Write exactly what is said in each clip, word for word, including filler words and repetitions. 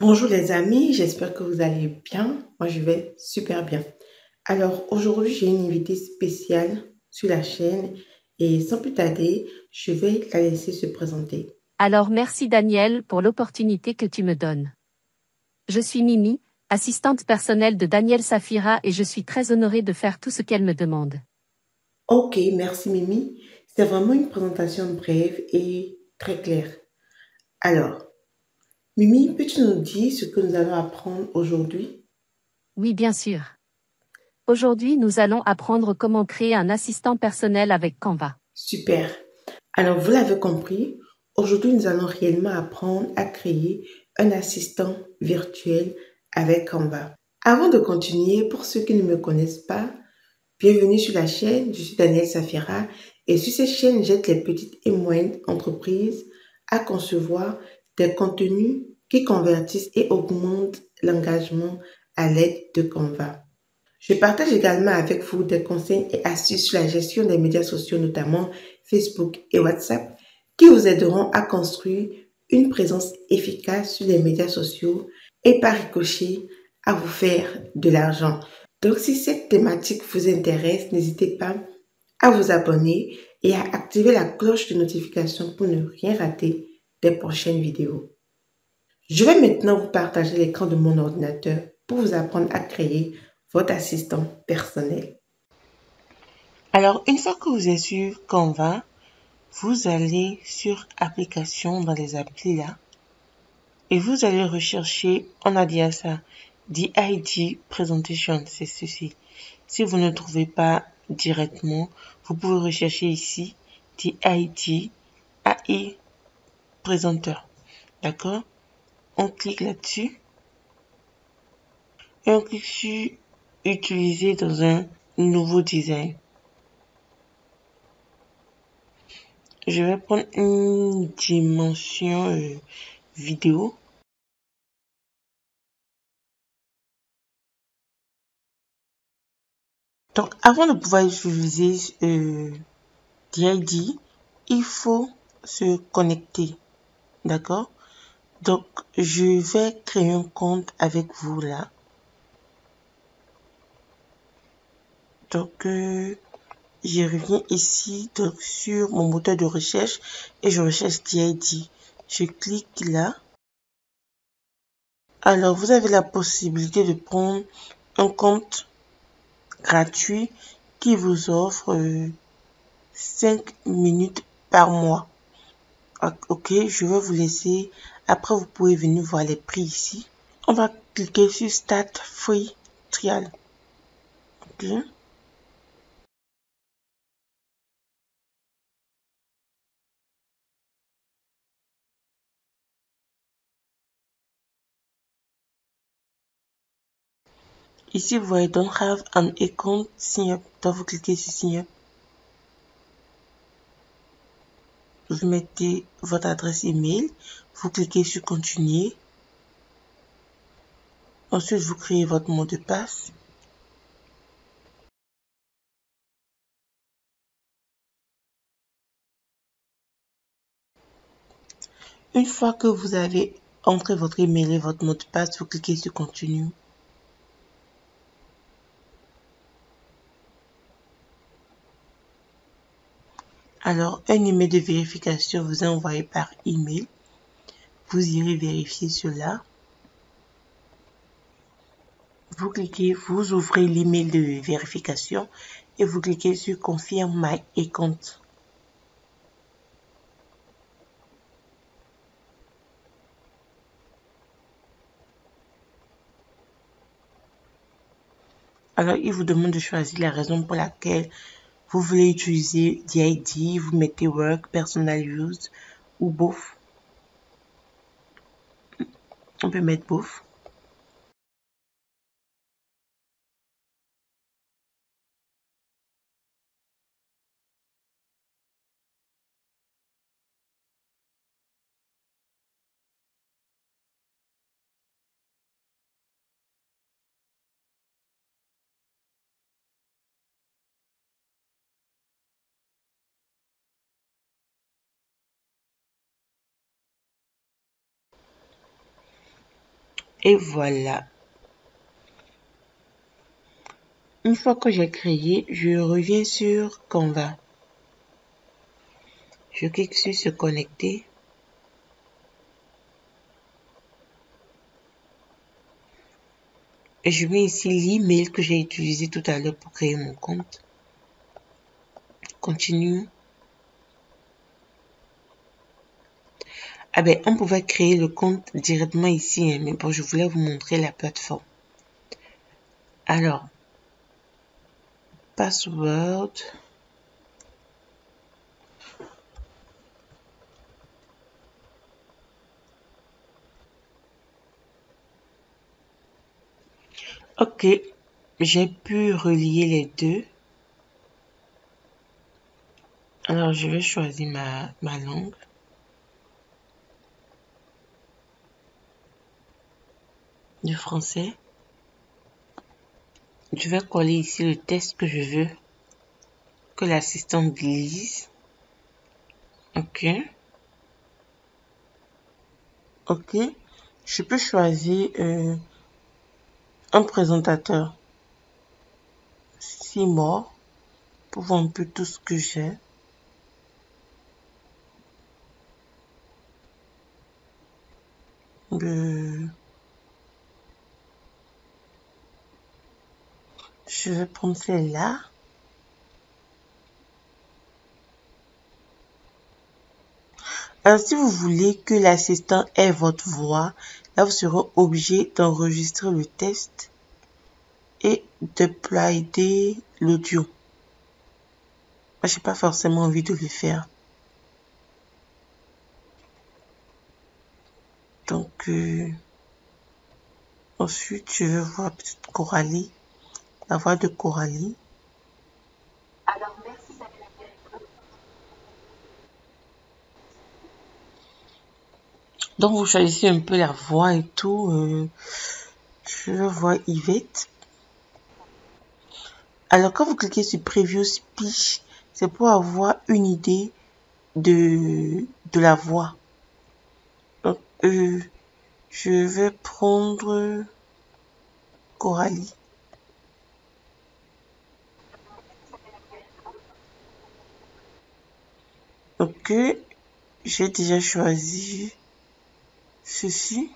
Bonjour les amis, j'espère que vous allez bien. Moi, je vais super bien. Alors, aujourd'hui, j'ai une invitée spéciale sur la chaîne et sans plus tarder, je vais la laisser se présenter. Alors merci Daniel pour l'opportunité que tu me donnes. Je suis Mimi, assistante personnelle de Daniel Safira et je suis très honorée de faire tout ce qu'elle me demande. Ok, merci Mimi. C'est vraiment une présentation brève et très claire. Alors, Mimi, peux-tu nous dire ce que nous allons apprendre aujourd'hui? Oui, bien sûr. Aujourd'hui, nous allons apprendre comment créer un assistant personnel avec Canva. Super. Alors, vous l'avez compris, aujourd'hui, nous allons réellement apprendre à créer un assistant virtuel avec Canva. Avant de continuer, pour ceux qui ne me connaissent pas, bienvenue sur la chaîne, je suis Daniel Safira et sur cette chaîne, j'aide les petites et moyennes entreprises à concevoir des contenus qui convertissent et augmentent l'engagement à l'aide de Canva. Je partage également avec vous des conseils et astuces sur la gestion des médias sociaux, notamment Facebook et WhatsApp, qui vous aideront à construire une présence efficace sur les médias sociaux et par ricochet à vous faire de l'argent. Donc, si cette thématique vous intéresse, n'hésitez pas à vous abonner et à activer la cloche de notification pour ne rien rater des prochaines vidéos. Je vais maintenant vous partager l'écran de mon ordinateur pour vous apprendre à créer votre assistant personnel. Alors, une fois que vous êtes sur Canva, vous allez sur Applications dans les applis là et vous allez rechercher, on a dit à ça, D I D Presentation, c'est ceci. Si vous ne trouvez pas directement, vous pouvez rechercher ici D I D A I Presenter. D'accord? On clique là-dessus et on clique sur Utiliser dans un nouveau design. Je vais prendre une dimension euh, vidéo. Donc, avant de pouvoir utiliser euh, D I D, il faut se connecter. D'accord? Donc, je vais créer un compte avec vous là. Donc, euh, je reviens ici donc, sur mon moteur de recherche et je recherche D I D. Je clique là. Alors, vous avez la possibilité de prendre un compte gratuit qui vous offre euh, cinq minutes par mois. Ok, je vais vous laisser. Après, vous pouvez venir voir les prix ici. On va cliquer sur Start Free Trial. Ok. Ici, vous voyez Don't have an account, sign up. Donc, vous cliquez sur Sign up. Vous mettez votre adresse email. Vous cliquez sur Continuer. Ensuite, vous créez votre mot de passe. Une fois que vous avez entré votre email et votre mot de passe, vous cliquez sur Continue. Alors, un email de vérification vous est envoyé par email. Vous irez vérifier cela. Vous cliquez, vous ouvrez l'email de vérification et vous cliquez sur Confirm my account. Alors, il vous demande de choisir la raison pour laquelle vous voulez utiliser D I D. Vous mettez Work, Personal Use ou Both. On peut mettre Both. Et voilà. Une fois que j'ai créé, je reviens sur Canva. Je clique sur se connecter. Et je mets ici l'email que j'ai utilisé tout à l'heure pour créer mon compte. Continue. Ah ben, on pouvait créer le compte directement ici, hein, mais bon, je voulais vous montrer la plateforme. Alors, password. Ok, j'ai pu relier les deux. Alors, je vais choisir ma, ma langue. Du français. Je vais coller ici le texte que je veux que l'assistante lise. Ok. Ok. Je peux choisir euh, un présentateur. Six mots pour voir un peu tout ce que j'ai. Euh, je vais prendre celle-là. Alors, si vous voulez que l'assistant ait votre voix, là, vous serez obligé d'enregistrer le test et de d'uploader l'audio. Moi, j'ai pas forcément envie de le faire. Donc, euh, ensuite, je vais voir peut-être Coralie, la voix de Coralie. Alors, merci Daniel. Donc, vous choisissez un peu la voix et tout. Euh, je vais voir Yvette. Alors, quand vous cliquez sur Preview Speech, c'est pour avoir une idée de, de la voix. Donc, euh, je vais prendre Coralie. Ok, j'ai déjà choisi ceci.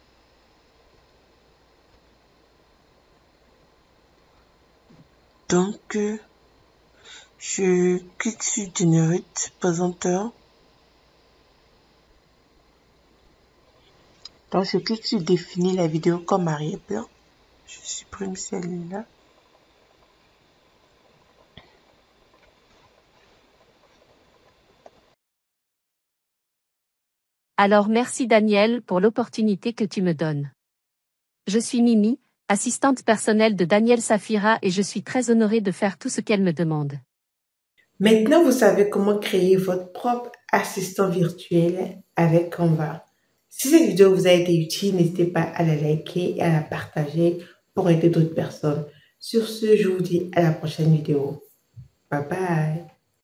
Donc, euh, je clique sur Generate Presenter. Donc, je clique sur Définir la vidéo comme arrière-plan. Je supprime celle-là. Alors merci Daniel pour l'opportunité que tu me donnes. Je suis Mimi, assistante personnelle de Daniel Safira et je suis très honorée de faire tout ce qu'elle me demande. Maintenant, vous savez comment créer votre propre assistant virtuel avec Canva. Si cette vidéo vous a été utile, n'hésitez pas à la liker et à la partager pour aider d'autres personnes. Sur ce, je vous dis à la prochaine vidéo. Bye bye.